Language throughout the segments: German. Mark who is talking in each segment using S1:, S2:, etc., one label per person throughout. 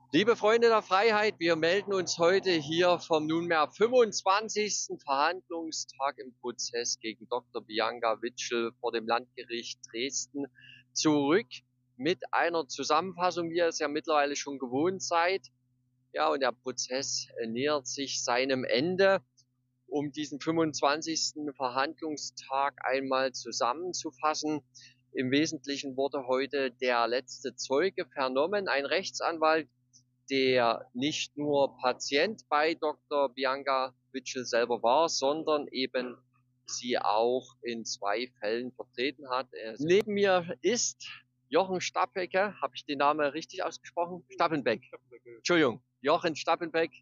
S1: Liebe Freunde der Freiheit, wir melden uns heute hier vom nunmehr 25. Verhandlungstag im Prozess gegen Dr. Bianca Witschel vor dem Landgericht Dresden zurück mit einer Zusammenfassung, wie ihr es ja mittlerweile schon gewohnt seid. Ja, und der Prozess nähert sich seinem Ende. Um diesen 25. Verhandlungstag einmal zusammenzufassen: Im Wesentlichen wurde heute der letzte Zeuge vernommen, ein Rechtsanwalt, der nicht nur Patient bei Dr. Bianca Witschel selber war, sondern eben sie auch in 2 Fällen vertreten hat. Neben mir ist Jochen Stappecke. Habe ich den Namen richtig ausgesprochen? Stappenbeck. Entschuldigung, Jochen Stappenbeck,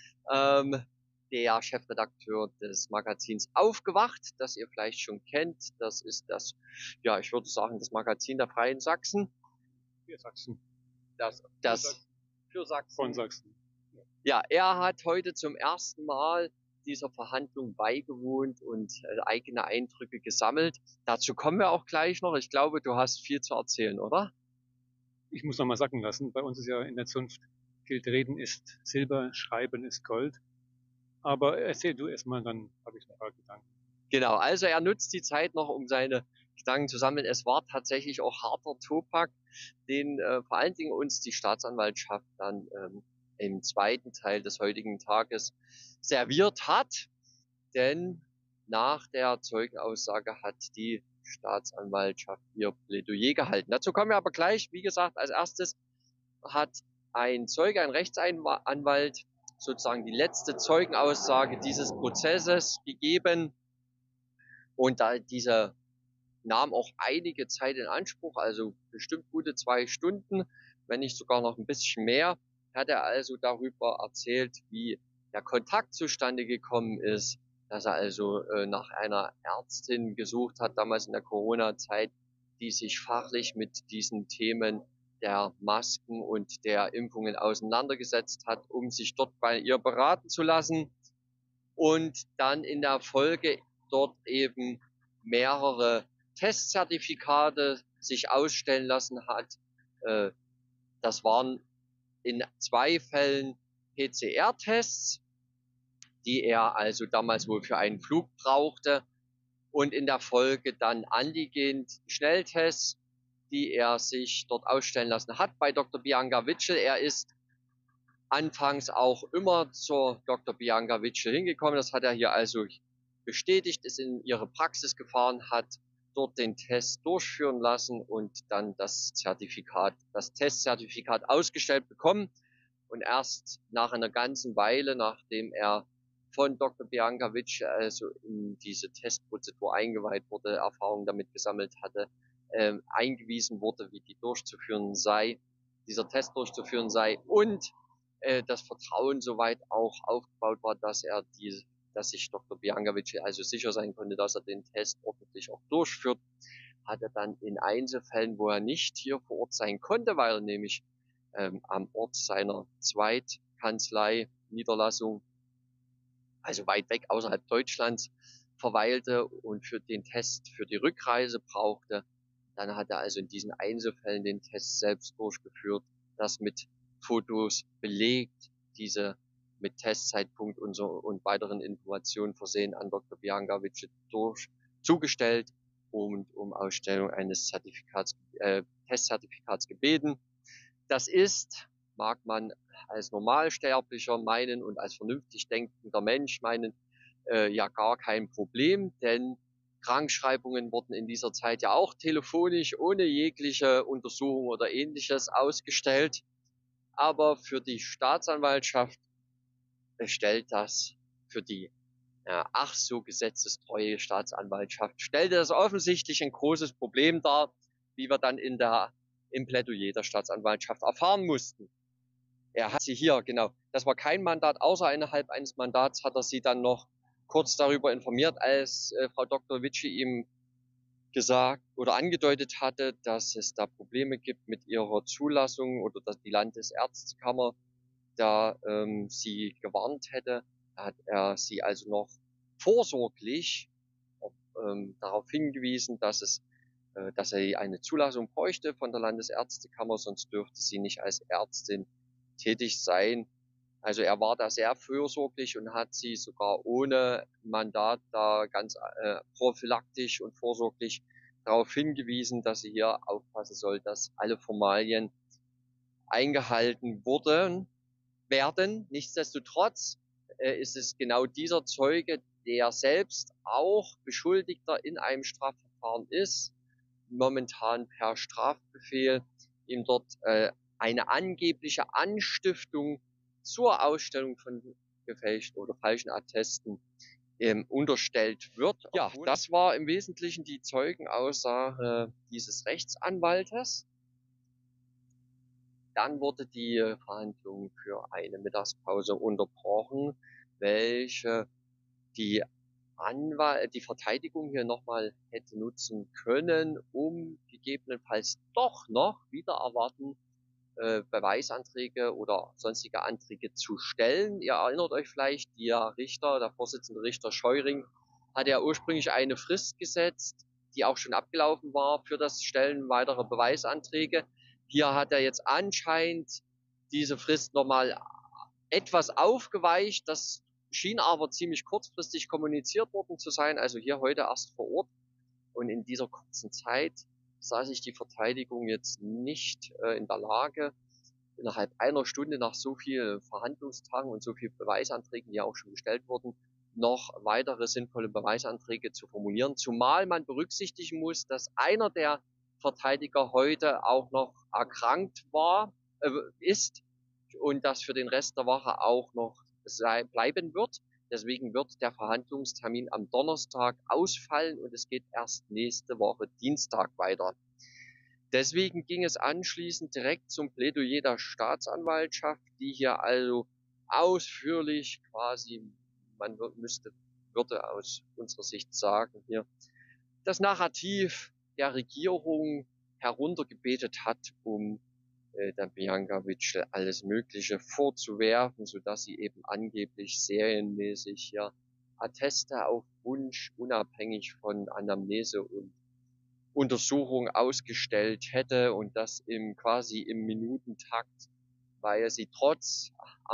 S1: der Chefredakteur des Magazins Aufgewacht, das ihr vielleicht schon kennt. Das ist das, ja, ich würde sagen, das Magazin der Freien Sachsen.
S2: Für Sachsen.
S1: Das für Sachsen.
S2: Von Sachsen.
S1: Ja, er hat heute zum ersten Mal dieser Verhandlung beigewohnt und eigene Eindrücke gesammelt. Dazu kommen wir auch gleich noch. Ich glaube, du hast viel zu erzählen, oder?
S2: Ich muss noch mal sacken lassen. Bei uns ist ja in der Zunft gilt, Reden ist Silber, Schreiben ist Gold. Aber erzähl du erst mal, dann habe ich ein paar Gedanken.
S1: Genau, also er nutzt die Zeit noch, um seine Gedanken zu sammeln. Es war tatsächlich auch harter Tobak, den vor allen Dingen uns die Staatsanwaltschaft dann im zweiten Teil des heutigen Tages serviert hat. Denn nach der Zeugenaussage hat die Staatsanwaltschaft ihr Plädoyer gehalten. Dazu kommen wir aber gleich. Wie gesagt, als erstes hat ein Zeuge, ein Rechtsanwalt, sozusagen die letzte Zeugenaussage dieses Prozesses gegeben. Und da diese nahm auch einige Zeit in Anspruch, also bestimmt gute 2 Stunden, wenn nicht sogar noch ein bisschen mehr, hat er also darüber erzählt, wie der Kontakt zustande gekommen ist, dass er also nach einer Ärztin gesucht hat, damals in der Corona-Zeit, die sich fachlich mit diesen Themen der Masken und der Impfungen auseinandergesetzt hat, um sich dort bei ihr beraten zu lassen, und dann in der Folge dort eben mehrere Testzertifikate sich ausstellen lassen hat. Das waren in 2 Fällen PCR-Tests, die er also damals wohl für einen Flug brauchte, und in der Folge dann Antigen-Schnelltests, die er sich dort ausstellen lassen hat bei Dr. Bianca Witschel. Er ist anfangs auch immer zur Dr. Bianca Witschel hingekommen. Das hat er hier also bestätigt, ist in ihre Praxis gefahren, hat dort den Test durchführen lassen und dann das Testzertifikat ausgestellt bekommen. Und erst nach einer ganzen Weile, nachdem er von Dr. Bianca Witschel also in diese Testprozedur eingeweiht wurde, Erfahrung damit gesammelt hatte, eingewiesen wurde, wie die durchzuführen sei, dieser Test durchzuführen sei, und das Vertrauen soweit auch aufgebaut war, dass sich Dr. Bianca Witschel also sicher sein konnte, dass er den Test ordentlich auch durchführt, hat er dann in Einzelfällen, wo er nicht hier vor Ort sein konnte, weil er nämlich am Ort seiner Zweitkanzlei, Niederlassung, also weit weg außerhalb Deutschlands, verweilte und für den Test für die Rückreise brauchte, dann hat er also in diesen Einzelfällen den Test selbst durchgeführt, das mit Fotos belegt, diese mit Testzeitpunkt und weiteren Informationen versehen an Dr. Bianca Witschel zugestellt und um Ausstellung eines Testzertifikats gebeten. Das ist, mag man als Normalsterblicher meinen und als vernünftig denkender Mensch meinen, ja gar kein Problem, denn Krankschreibungen wurden in dieser Zeit ja auch telefonisch ohne jegliche Untersuchung oder ähnliches ausgestellt. Aber für die Staatsanwaltschaft stellt das, für die ach so gesetzestreue Staatsanwaltschaft, stellte das offensichtlich ein großes Problem dar, wie wir dann im Plädoyer der Staatsanwaltschaft erfahren mussten. Er hat sie hier, genau, das war kein Mandat, außerhalb eines Mandats hat er sie dann noch kurz darüber informiert, als Frau Dr. Witschel ihm gesagt oder angedeutet hatte, dass es da Probleme gibt mit ihrer Zulassung oder dass die Landesärztekammer da sie gewarnt hätte. Da hat er sie also noch vorsorglich darauf hingewiesen, dass er eine Zulassung bräuchte von der Landesärztekammer, sonst dürfte sie nicht als Ärztin tätig sein. Also er war da sehr fürsorglich und hat sie sogar ohne Mandat da ganz prophylaktisch und vorsorglich darauf hingewiesen, dass sie hier aufpassen soll, dass alle Formalien eingehalten werden. Nichtsdestotrotz ist es genau dieser Zeuge, der selbst auch Beschuldigter in einem Strafverfahren ist, momentan per Strafbefehl ihm dort eine angebliche Anstiftung zur Ausstellung von gefälschten oder falschen Attesten unterstellt wird. Ja, das war im Wesentlichen die Zeugenaussage dieses Rechtsanwaltes. Dann wurde die Verhandlung für eine Mittagspause unterbrochen, welche die Verteidigung hier nochmal hätte nutzen können, um gegebenenfalls doch noch wieder erwarten Beweisanträge oder sonstige Anträge zu stellen. Ihr erinnert euch vielleicht, der Vorsitzende Richter Scheuring, hat ja ursprünglich eine Frist gesetzt, die auch schon abgelaufen war für das Stellen weiterer Beweisanträge. Hier hat er jetzt anscheinend diese Frist nochmal etwas aufgeweicht. Das schien aber ziemlich kurzfristig kommuniziert worden zu sein, also hier heute erst vor Ort. Und in dieser kurzen Zeit sah sich die Verteidigung jetzt nicht in der Lage, innerhalb einer Stunde nach so vielen Verhandlungstagen und so vielen Beweisanträgen, die ja auch schon gestellt wurden, noch weitere sinnvolle Beweisanträge zu formulieren. Zumal man berücksichtigen muss, dass einer der Verteidiger heute auch noch erkrankt ist und das für den Rest der Woche auch noch bleiben wird. Deswegen wird der Verhandlungstermin am Donnerstag ausfallen und es geht erst nächste Woche Dienstag weiter. Deswegen ging es anschließend direkt zum Plädoyer der Staatsanwaltschaft, die hier also ausführlich quasi, würde aus unserer Sicht sagen, hier das Narrativ der Regierung heruntergebetet hat, um der Bianca Witschel alles Mögliche vorzuwerfen, sodass sie eben angeblich serienmäßig hier Atteste auf Wunsch unabhängig von Anamnese und Untersuchung ausgestellt hätte und das quasi im Minutentakt, weil sie trotz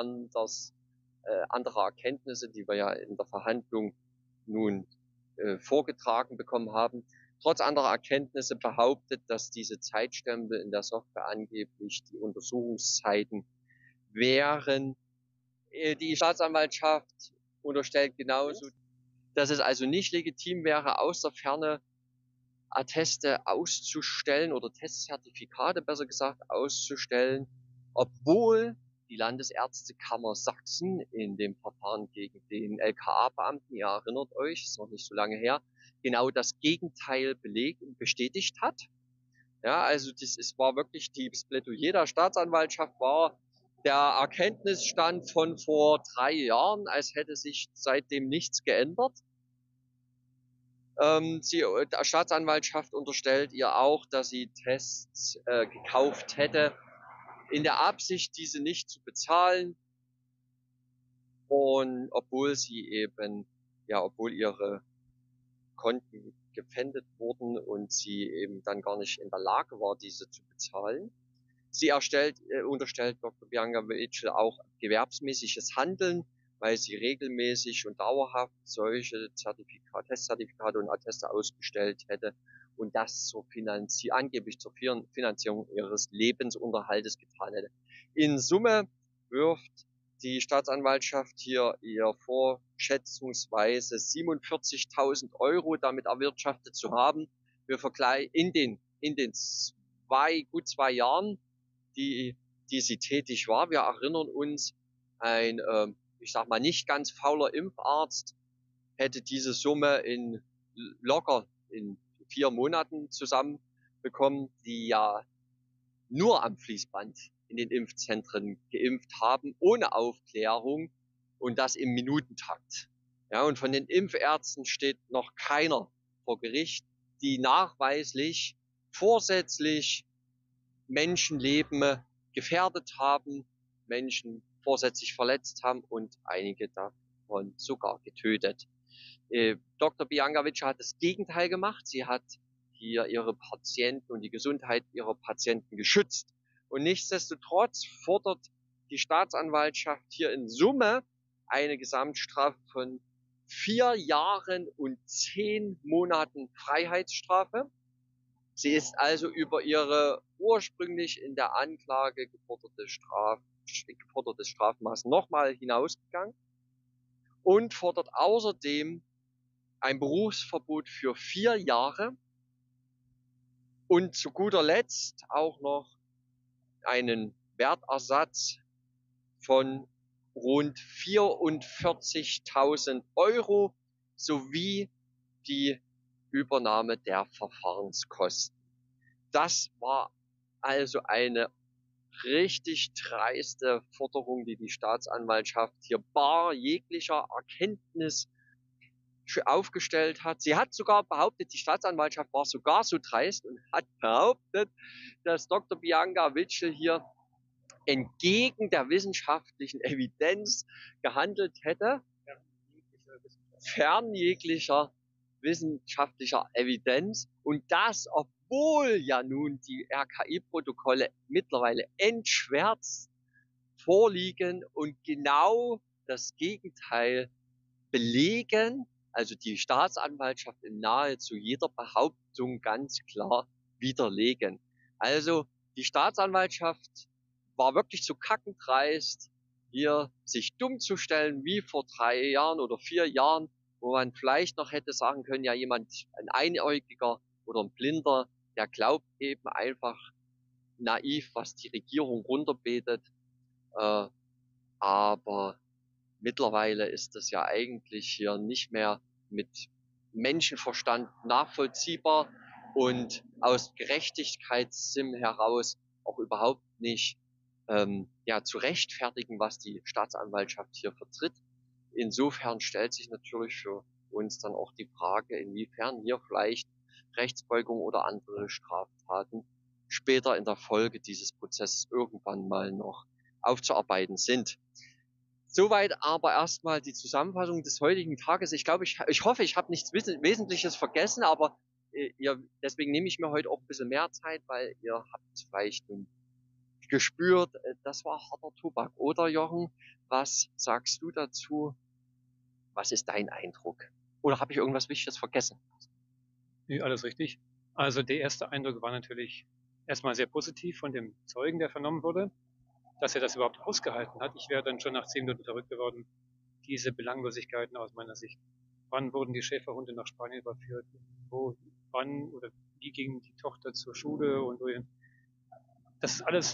S1: anderer Erkenntnisse, die wir ja in der Verhandlung nun vorgetragen bekommen haben, trotz anderer Erkenntnisse behauptet, dass diese Zeitstempel in der Software angeblich die Untersuchungszeiten wären. Die Staatsanwaltschaft unterstellt genauso, dass es also nicht legitim wäre, aus der Ferne Atteste auszustellen oder Testzertifikate besser gesagt auszustellen, obwohl die Landesärztekammer Sachsen in dem Verfahren gegen den LKA-Beamten, ihr erinnert euch, ist noch nicht so lange her, genau das Gegenteil belegt und bestätigt hat. Ja, also war wirklich das Plädoyer der Staatsanwaltschaft war der Erkenntnisstand von vor 3 Jahren, als hätte sich seitdem nichts geändert. Der Staatsanwaltschaft unterstellt ihr auch, dass sie Tests gekauft hätte, in der Absicht, diese nicht zu bezahlen. Und obwohl ihre Konten gepfändet wurden und sie eben dann gar nicht in der Lage war, diese zu bezahlen. Sie unterstellt Dr. Bianca Witschel auch gewerbsmäßiges Handeln, weil sie regelmäßig und dauerhaft solche Testzertifikate und Atteste ausgestellt hätte und das angeblich zur Finanzierung ihres Lebensunterhaltes getan hätte. In Summe wirft die Staatsanwaltschaft hier ihr schätzungsweise 47.000 Euro damit erwirtschaftet zu haben. Wir vergleichen in den gut zwei Jahren, die sie tätig war. Wir erinnern uns, ein nicht ganz fauler Impfarzt hätte diese Summe locker in 4 Monaten zusammenbekommen, die ja nur am Fließband in den Impfzentren geimpft haben, ohne Aufklärung und das im Minutentakt. Ja, und von den Impfärzten steht noch keiner vor Gericht, die nachweislich vorsätzlich Menschenleben gefährdet haben, Menschen vorsätzlich verletzt haben und einige davon sogar getötet. Dr. Bianca Witschel hat das Gegenteil gemacht. Sie hat hier ihre Patienten und die Gesundheit ihrer Patienten geschützt. Und nichtsdestotrotz fordert die Staatsanwaltschaft hier in Summe eine Gesamtstrafe von 4 Jahren und 10 Monaten Freiheitsstrafe. Sie ist also über ihre ursprünglich in der Anklage gefordertes Strafmaß nochmal hinausgegangen und fordert außerdem ein Berufsverbot für 4 Jahre und zu guter Letzt auch noch einen Wertersatz von rund 44.000 Euro sowie die Übernahme der Verfahrenskosten. Das war also eine richtig dreiste Forderung, die die Staatsanwaltschaft hier bar jeglicher Erkenntnis aufgestellt hat. Sie hat sogar behauptet, die Staatsanwaltschaft war sogar so dreist und hat behauptet, dass Dr. Bianca Witschel hier entgegen der wissenschaftlichen Evidenz gehandelt hätte, fern jeglicher wissenschaftlicher Evidenz, und das, obwohl ja nun die RKI-Protokolle mittlerweile entschwärzt vorliegen und genau das Gegenteil belegen, also die Staatsanwaltschaft in nahezu jeder Behauptung ganz klar widerlegen. Also die Staatsanwaltschaft war wirklich so kackendreist, hier sich dumm zu stellen wie vor 3 Jahren oder 4 Jahren, wo man vielleicht noch hätte sagen können, ja, jemand, ein Einäugiger oder ein Blinder, der glaubt eben einfach naiv, was die Regierung runterbetet. Aber mittlerweile ist das ja eigentlich hier nicht mehr mit Menschenverstand nachvollziehbar und aus Gerechtigkeitssinn heraus auch überhaupt nicht zu rechtfertigen, was die Staatsanwaltschaft hier vertritt. Insofern stellt sich natürlich für uns dann auch die Frage, inwiefern hier vielleicht Rechtsbeugung oder andere Straftaten später in der Folge dieses Prozesses irgendwann mal noch aufzuarbeiten sind. Soweit aber erstmal die Zusammenfassung des heutigen Tages. Ich glaube, ich hoffe, ich habe nichts Wesentliches vergessen, aber deswegen nehme ich mir heute auch ein bisschen mehr Zeit, weil ihr habt es vielleicht gespürt, das war harter Tobak. Oder Jochen, was sagst du dazu? Was ist dein Eindruck? Oder habe ich irgendwas Wichtiges vergessen?
S2: Nee, alles richtig. Also der erste Eindruck war natürlich erstmal sehr positiv von dem Zeugen, der vernommen wurde, dass er das überhaupt ausgehalten hat. Ich wäre dann schon nach 10 Minuten verrückt geworden. Diese Belanglosigkeiten aus meiner Sicht. Wann wurden die Schäferhunde nach Spanien überführt? Wann oder wie ging die Tochter zur Schule und wohin? Das ist alles,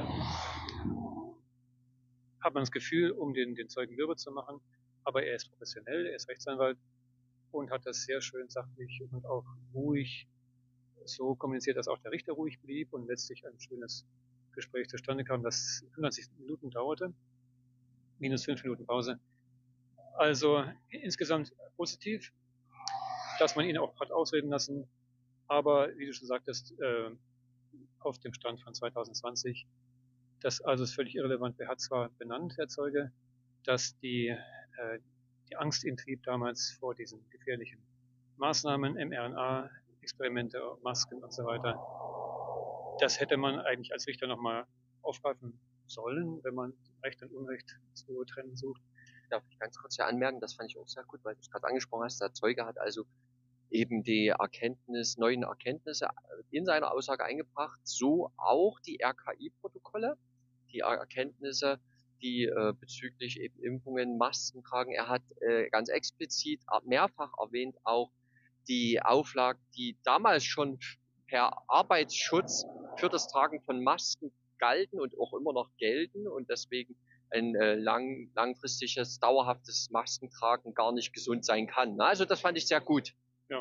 S2: hat man das Gefühl, um den Zeugen mürbe zu machen. Aber er ist professionell, er ist Rechtsanwalt und hat das sehr schön sachlich und auch ruhig so kommuniziert, dass auch der Richter ruhig blieb und letztlich ein schönes Gespräch zustande kam, das 95 Minuten dauerte, minus 5 Minuten Pause. Also insgesamt positiv, dass man ihn auch hat ausreden lassen, aber wie du schon sagtest, auf dem Stand von 2020, das also ist völlig irrelevant. Wer hat zwar benannt, der Zeuge, dass die Angst ihn trieb damals vor diesen gefährlichen Maßnahmen, mRNA-Experimente, Masken und so weiter. Das hätte man eigentlich als Richter nochmal aufgreifen sollen, wenn man Recht und Unrecht zu trennen sucht.
S1: Darf ich ganz kurz hier anmerken, das fand ich auch sehr gut, weil du es gerade angesprochen hast. Der Zeuge hat also eben die neuen Erkenntnisse in seiner Aussage eingebracht, so auch die RKI-Protokolle, die Erkenntnisse, die bezüglich eben Impfungen, Masken tragen. Er hat ganz explizit mehrfach erwähnt auch die Auflagen, die damals schon per Arbeitsschutz für das Tragen von Masken galten und auch immer noch gelten und deswegen ein langfristiges, dauerhaftes Maskentragen gar nicht gesund sein kann. Also das fand ich sehr gut.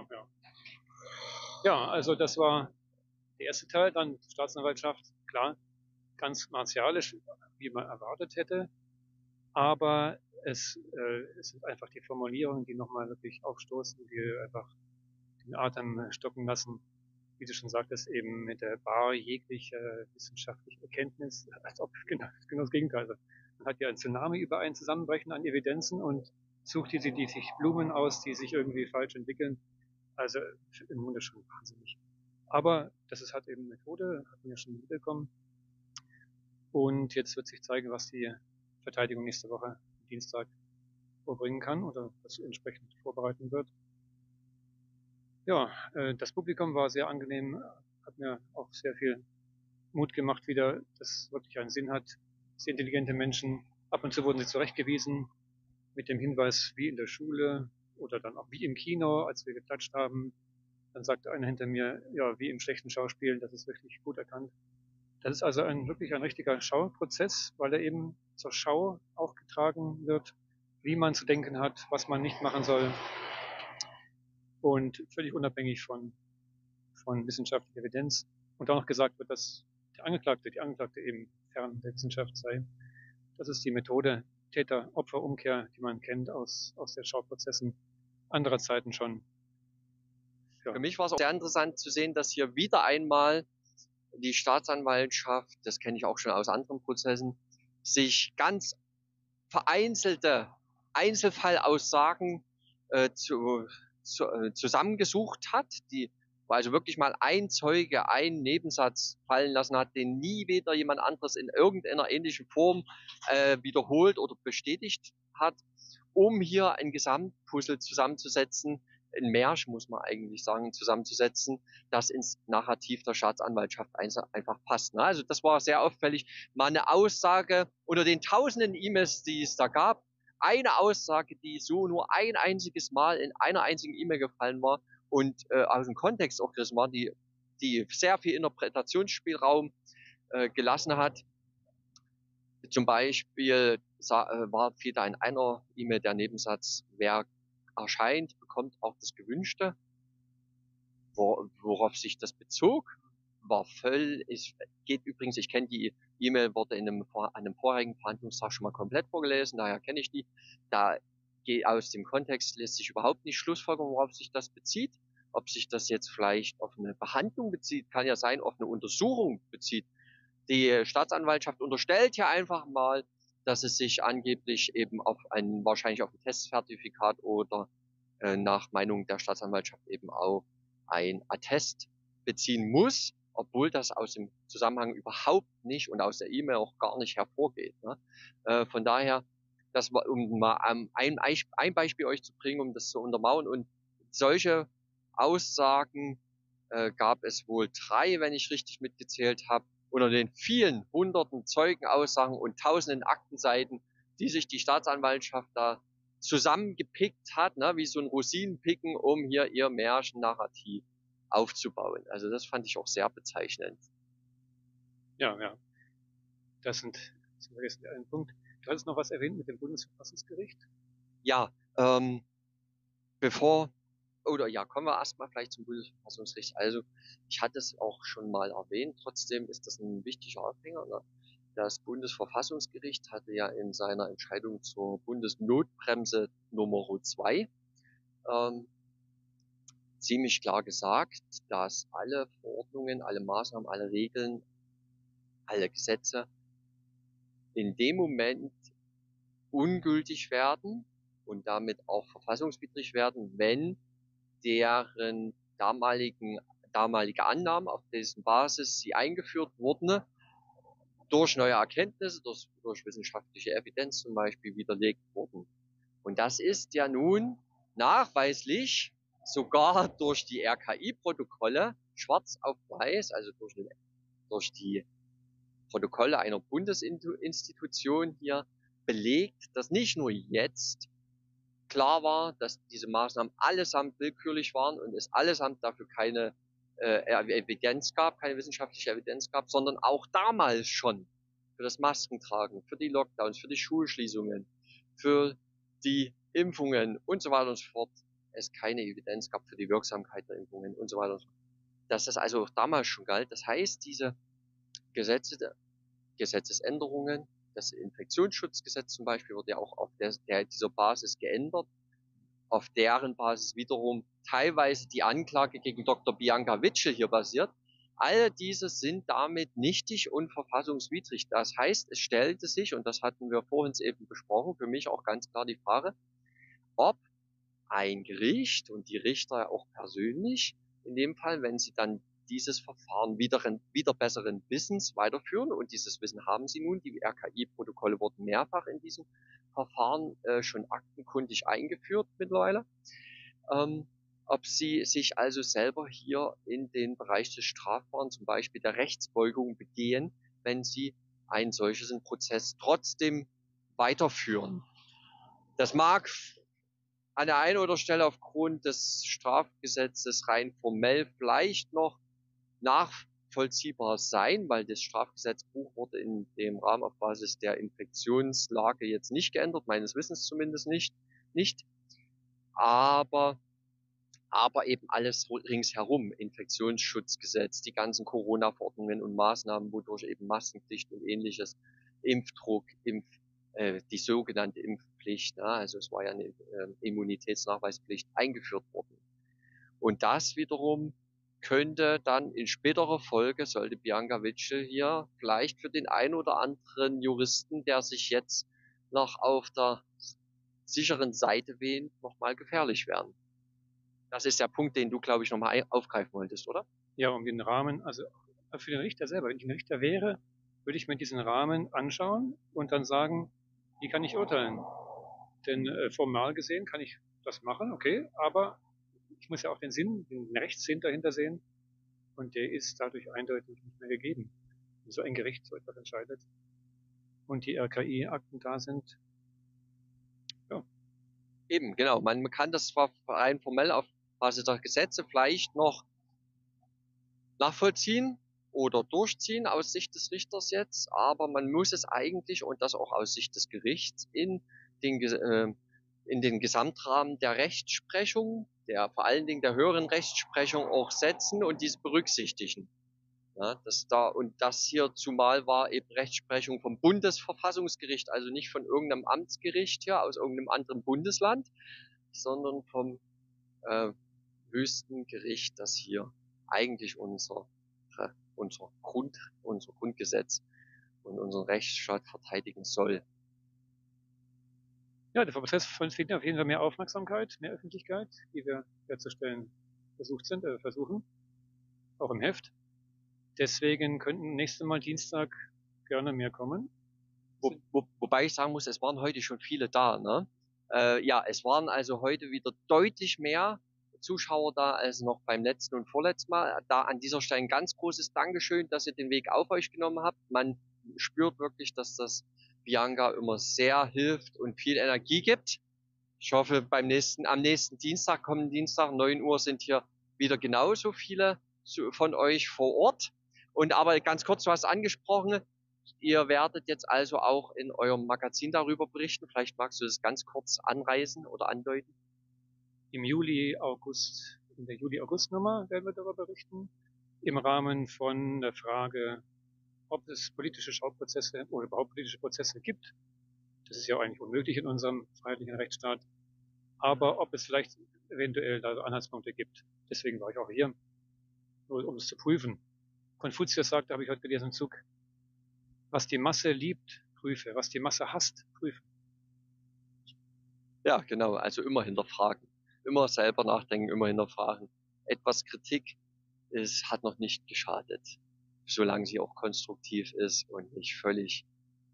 S2: Ja, also das war der erste Teil, dann Staatsanwaltschaft, klar, ganz martialisch, wie man erwartet hätte, aber es sind einfach die Formulierungen, die nochmal wirklich aufstoßen, die einfach den Atem stocken lassen, wie du schon sagtest, eben mit der bar jeglicher wissenschaftlicher Erkenntnis, als ob genau das Gegenteil. Also man hat ja ein Tsunami über ein Zusammenbrechen an Evidenzen und sucht die sich Blumen aus, die sich irgendwie falsch entwickeln. Also im Grunde schon wahnsinnig. Aber das ist halt eben Methode, hat man ja schon mitbekommen. Und jetzt wird sich zeigen, was die Verteidigung nächste Woche Dienstag vorbringen kann oder das entsprechend vorbereiten wird. Ja, das Publikum war sehr angenehm, hat mir auch sehr viel Mut gemacht wieder, dass wirklich einen Sinn hat. Sehr intelligente Menschen. Ab und zu wurden sie zurechtgewiesen mit dem Hinweis, wie in der Schule oder dann auch wie im Kino, als wir geklatscht haben. Dann sagte einer hinter mir, ja, wie im schlechten Schauspiel, das ist wirklich gut erkannt. Das ist also wirklich ein richtiger Schauprozess, weil er eben zur Schau aufgetragen wird, wie man zu denken hat, was man nicht machen soll und völlig unabhängig von wissenschaftlicher Evidenz. Und auch noch gesagt wird, dass die Angeklagte eben fern der Wissenschaft sei. Das ist die Methode Täter-Opfer-Umkehr, die man kennt aus der Schauprozessen anderer Zeiten schon.
S1: Ja. Für mich war es auch sehr interessant zu sehen, dass hier wieder einmal die Staatsanwaltschaft, das kenne ich auch schon aus anderen Prozessen, sich ganz vereinzelte Einzelfallaussagen zusammengesucht hat, wo also wirklich mal ein Zeuge einen Nebensatz fallen lassen hat, den nie wieder jemand anderes in irgendeiner ähnlichen Form wiederholt oder bestätigt hat, um hier ein Gesamtpuzzle zusammenzusetzen, ein Märchen, muss man eigentlich sagen, zusammenzusetzen, das ins Narrativ der Staatsanwaltschaft einfach passt. Also das war sehr auffällig. Mal eine Aussage unter den tausenden E-Mails, die es da gab, eine Aussage, die so nur ein einziges Mal in einer einzigen E-Mail gefallen war und aus dem Kontext auch gerissen war, die sehr viel Interpretationsspielraum gelassen hat. Zum Beispiel fiel da in einer E-Mail der Nebensatz, wer erscheint, bekommt auch das Gewünschte. Worauf sich das bezog, geht übrigens, ich kenne die E-Mail, wurde an einem vorherigen Verhandlungstag schon mal komplett vorgelesen, daher kenne ich die. Da geht aus dem Kontext lässt sich überhaupt nicht schlussfolgern, worauf sich das bezieht. Ob sich das jetzt vielleicht auf eine Behandlung bezieht, kann ja sein, auf eine Untersuchung bezieht. Die Staatsanwaltschaft unterstellt ja einfach mal, dass es sich angeblich eben wahrscheinlich auf ein Testzertifikat oder nach Meinung der Staatsanwaltschaft eben auch ein Attest beziehen muss, obwohl das aus dem Zusammenhang überhaupt nicht und aus der E-Mail auch gar nicht hervorgeht. Von daher, das war, um mal ein Beispiel euch zu bringen, um das zu untermauern. Und solche Aussagen gab es wohl 3, wenn ich richtig mitgezählt habe, unter den vielen hunderten Zeugenaussagen und tausenden Aktenseiten, die sich die Staatsanwaltschaft da zusammengepickt hat, wie so ein Rosinenpicken, um hier ihr Märchennarrativ aufzubauen. Also das fand ich auch sehr bezeichnend.
S2: Ja. Das sind vergessen einen Punkt. Du hattest noch was erwähnt mit dem Bundesverfassungsgericht?
S1: Ja, kommen wir erstmal vielleicht zum Bundesverfassungsgericht. Also ich hatte es auch schon mal erwähnt, trotzdem ist das ein wichtiger Aufhänger. Das Bundesverfassungsgericht hatte ja in seiner Entscheidung zur Bundesnotbremse Nummer 2 ziemlich klar gesagt, dass alle Verordnungen, alle Maßnahmen, alle Regeln, alle Gesetze in dem Moment ungültig werden und damit auch verfassungswidrig werden, wenn deren damalige Annahmen, auf dessen Basis sie eingeführt wurden, durch neue Erkenntnisse, durch wissenschaftliche Evidenz zum Beispiel widerlegt wurden. Und das ist ja nun nachweislich sogar durch die RKI-Protokolle schwarz auf weiß, also durch die Protokolle einer Bundesinstitution hier belegt, dass nicht nur jetzt klar war, dass diese Maßnahmen allesamt willkürlich waren und es allesamt dafür keine Evidenz gab, keine wissenschaftliche Evidenz gab, sondern auch damals schon für das Maskentragen, für die Lockdowns, für die Schulschließungen, für die Impfungen und so weiter und so fort, es keine Evidenz gab für die Wirksamkeit der Impfungen und so weiter und so fort. Dass das also auch damals schon galt. Das heißt, diese Gesetzesänderungen, das Infektionsschutzgesetz zum Beispiel wurde ja auch auf dieser Basis geändert, auf deren Basis wiederum teilweise die Anklage gegen Dr. Bianca Witschel hier basiert. All diese sind damit nichtig und verfassungswidrig. Das heißt, es stellte sich, und das hatten wir vorhin eben besprochen, für mich auch ganz klar die Frage, ob ein Gericht und die Richter auch persönlich, in dem Fall, wenn sie dann dieses Verfahren wieder besseren Wissens weiterführen. Und dieses Wissen haben sie nun. Die RKI-Protokolle wurden mehrfach in diesem Verfahren schon aktenkundig eingeführt mittlerweile. Ob sie sich also selber hier in den Bereich des Strafbaren, zum Beispiel der Rechtsbeugung, begehen, wenn sie einen solchen Prozess trotzdem weiterführen. Das mag an der einen oder anderen Stelle aufgrund des Strafgesetzes rein formell vielleicht noch nachvollziehbar sein, weil das Strafgesetzbuch wurde in dem Rahmen auf Basis der Infektionslage jetzt nicht geändert, meines Wissens zumindest nicht. Aber eben alles ringsherum, Infektionsschutzgesetz, die ganzen Corona-Verordnungen und Maßnahmen, wodurch eben Maskenpflicht und ähnliches, Impfdruck, die sogenannte Impfpflicht, also es war ja eine Immunitätsnachweispflicht eingeführt worden. Und das wiederum könnte dann in späterer Folge, sollte Bianca Witschel hier vielleicht für den einen oder anderen Juristen, der sich jetzt noch auf der sicheren Seite wähnt, nochmal gefährlich werden. Das ist der Punkt, den du, glaube ich, nochmal aufgreifen wolltest, oder?
S2: Ja, um den Rahmen, also für den Richter selber, wenn ich ein Richter wäre, würde ich mir diesen Rahmen anschauen und dann sagen, wie kann ich urteilen? Denn formal gesehen kann ich das machen, okay, aber ich muss ja auch den Rechtssinn dahinter sehen und der ist dadurch eindeutig nicht mehr gegeben. Wenn so ein Gericht so etwas entscheidet und die RKI-Akten da sind. Ja.
S1: Eben, genau. Man kann das zwar rein formell auf Basis der Gesetze vielleicht noch nachvollziehen oder durchziehen aus Sicht des Richters jetzt, aber man muss es eigentlich, und das auch aus Sicht des Gerichts, in den Gesamtrahmen der Rechtsprechung, vor allen Dingen der höheren Rechtsprechung auch setzen und dies berücksichtigen. Ja, das hier zumal war eben Rechtsprechung vom Bundesverfassungsgericht, also nicht von irgendeinem Amtsgericht hier aus irgendeinem anderen Bundesland, sondern vom höchsten Gericht, das hier eigentlich unser Grundgesetz und unseren Rechtsstaat verteidigen soll.
S2: Ja, der Prozess verdient auf jeden Fall mehr Aufmerksamkeit, mehr Öffentlichkeit, die wir herzustellen versuchen, auch im Heft. Deswegen könnten nächstes Mal Dienstag gerne mehr kommen.
S1: Wobei ich sagen muss, es waren heute schon viele da, ne? Ja, es waren also heute wieder deutlich mehr Zuschauer da als noch beim letzten und vorletzten Mal. Da an dieser Stelle ein ganz großes Dankeschön, dass ihr den Weg auf euch genommen habt. Man spürt wirklich, dass das Bianca immer sehr hilft und viel Energie gibt. Ich hoffe, am nächsten Dienstag, kommenden Dienstag, 9 Uhr, sind hier wieder genauso viele von euch vor Ort. Und aber ganz kurz, du hast angesprochen, ihr werdet jetzt also auch in eurem Magazin darüber berichten. Vielleicht magst du das ganz kurz anreißen oder andeuten.
S2: In der Juli-August-Nummer werden wir darüber berichten. Im Rahmen von der Frage, ob es politische Schauprozesse oder überhaupt politische Prozesse gibt. Das ist ja eigentlich unmöglich in unserem freiheitlichen Rechtsstaat. Aber ob es vielleicht eventuell da Anhaltspunkte gibt. Deswegen war ich auch hier, nur um es zu prüfen. Konfuzius sagte, habe ich heute gelesen im Zug, was die Masse liebt, prüfe. Was die Masse hasst, prüfe.
S1: Ja, genau. Also immer hinterfragen. Immer selber nachdenken, immer hinterfragen. Etwas Kritik hat noch nicht geschadet. Solange sie auch konstruktiv ist und nicht völlig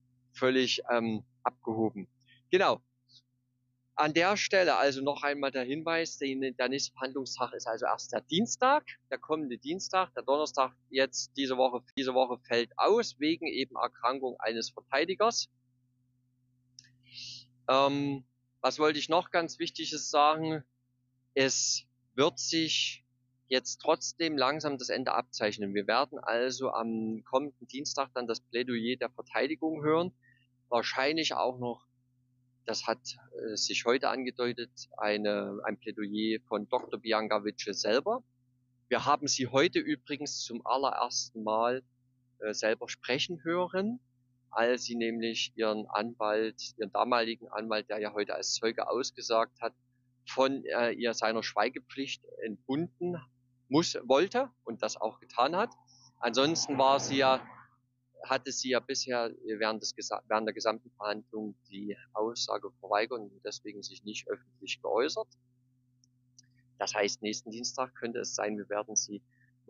S1: abgehoben. Genau. An der Stelle also noch einmal der Hinweis, der nächste Verhandlungstag ist also erst der Dienstag, der kommende Dienstag. Der Donnerstag jetzt diese Woche fällt aus, wegen eben Erkrankung eines Verteidigers. Was wollte ich noch ganz Wichtiges sagen? Es wird sich jetzt trotzdem langsam das Ende abzeichnen. Wir werden also am kommenden Dienstag dann das Plädoyer der Verteidigung hören. Wahrscheinlich auch noch, das hat sich heute angedeutet, ein Plädoyer von Dr. Bianca Witschel selber. Wir haben sie heute übrigens zum allerersten Mal selber sprechen hören, als sie nämlich ihren damaligen Anwalt, der ja heute als Zeuge ausgesagt hat, von seiner Schweigepflicht entbunden wollte und das auch getan hat. Ansonsten hatte sie ja bisher während der gesamten Verhandlung die Aussage verweigert und deswegen sich nicht öffentlich geäußert. Das heißt, nächsten Dienstag könnte es sein, wir werden sie mal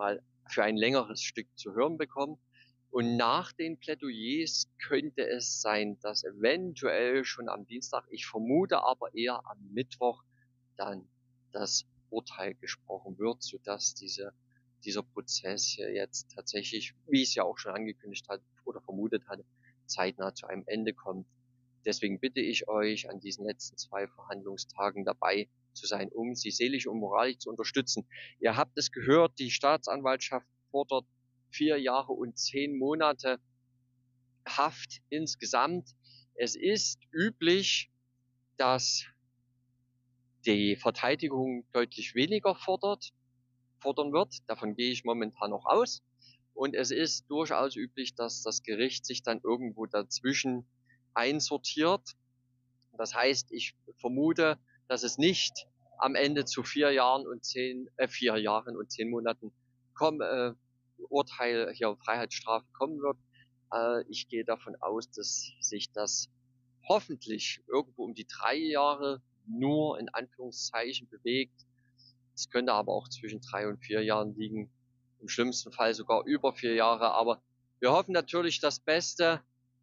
S1: für ein längeres Stück zu hören bekommen. Und nach den Plädoyers könnte es sein, dass eventuell schon am Dienstag, ich vermute aber eher am Mittwoch, dann das Urteil gesprochen wird, sodass dieser Prozess hier jetzt tatsächlich, wie ich es ja auch schon angekündigt hatte oder vermutet hatte, zeitnah zu einem Ende kommt. Deswegen bitte ich euch, an diesen letzten 2 Verhandlungstagen dabei zu sein, um sie seelisch und moralisch zu unterstützen. Ihr habt es gehört, die Staatsanwaltschaft fordert 4 Jahre und 10 Monate Haft insgesamt. Es ist üblich, dass die Verteidigung deutlich weniger fordern wird. Davon gehe ich momentan noch aus. Und es ist durchaus üblich, dass das Gericht sich dann irgendwo dazwischen einsortiert. Das heißt, ich vermute, dass es nicht am Ende zu 4 Jahren und 10 Monaten Urteil hier Freiheitsstrafe kommen wird. Ich gehe davon aus, dass sich das hoffentlich irgendwo um die 3 Jahre nur in Anführungszeichen bewegt. Es könnte aber auch zwischen 3 und 4 Jahren liegen. Im schlimmsten Fall sogar über 4 Jahre. Aber wir hoffen natürlich das Beste.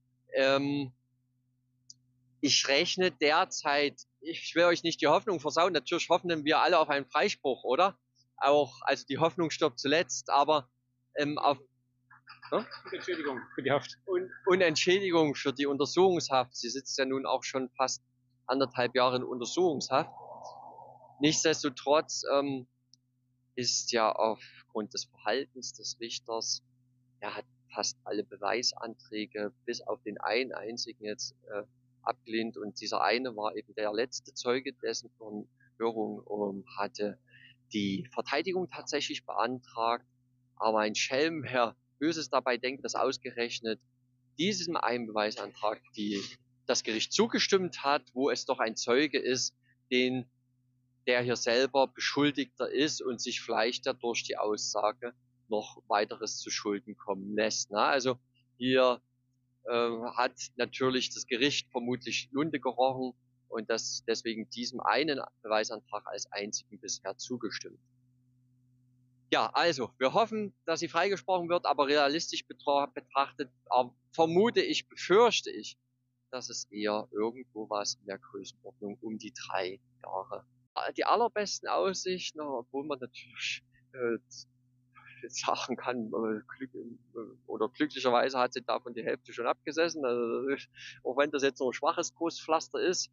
S1: Ich rechne derzeit, ich will euch nicht die Hoffnung versauen, natürlich hoffen wir alle auf einen Freispruch, oder? Auch, also die Hoffnung stirbt zuletzt, aber auf
S2: und Entschädigung für die Haft.
S1: Und Entschädigung für die Untersuchungshaft. Sie sitzt ja nun auch schon fast 1,5 Jahre in Untersuchungshaft. Nichtsdestotrotz ist ja aufgrund des Verhaltens des Richters, er hat fast alle Beweisanträge bis auf den einen einzigen jetzt abgelehnt, und dieser eine war eben der letzte Zeuge, dessen Verhörung hatte die Verteidigung tatsächlich beantragt. Aber ein Schelm, wer Böses dabei denkt, dass ausgerechnet diesem einen Beweisantrag das Gericht zugestimmt hat, wo es doch ein Zeuge ist, der hier selber Beschuldigter ist und sich vielleicht ja durch die Aussage noch weiteres zu Schulden kommen lässt. Also hier hat natürlich das Gericht vermutlich Lunte gerochen und deswegen diesem einen Beweisantrag als einzigen bisher zugestimmt. Ja, also wir hoffen, dass sie freigesprochen wird, aber realistisch betrachtet befürchte ich, dass es eher irgendwo was in der Größenordnung um die 3 Jahre. Die allerbesten Aussichten, obwohl man natürlich sagen kann, glücklicherweise hat sie davon die Hälfte schon abgesessen, also, auch wenn das jetzt noch ein schwaches Trostpflaster ist.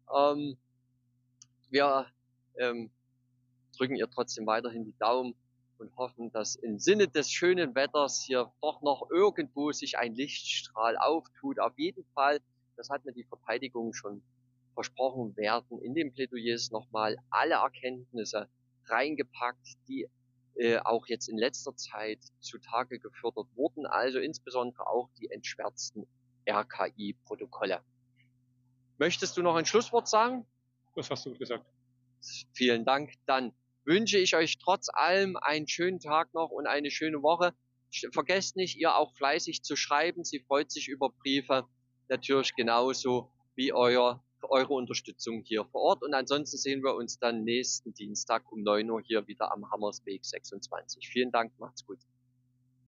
S1: Wir drücken ihr trotzdem weiterhin die Daumen und hoffen, dass im Sinne des schönen Wetters hier doch noch irgendwo sich ein Lichtstrahl auftut. Auf jeden Fall, das hat mir die Verteidigung schon versprochen, werden in den Plädoyers nochmal alle Erkenntnisse reingepackt, die auch jetzt in letzter Zeit zutage gefördert wurden, also insbesondere auch die entschwärzten RKI-Protokolle. Möchtest du noch ein Schlusswort sagen?
S2: Das hast du gesagt.
S1: Vielen Dank. Dann wünsche ich euch trotz allem einen schönen Tag noch und eine schöne Woche. Vergesst nicht, ihr auch fleißig zu schreiben. Sie freut sich über Briefe, natürlich genauso wie eure Unterstützung hier vor Ort. Und ansonsten sehen wir uns dann nächsten Dienstag um 9 Uhr hier wieder am Hammersweg 26. Vielen Dank, macht's gut.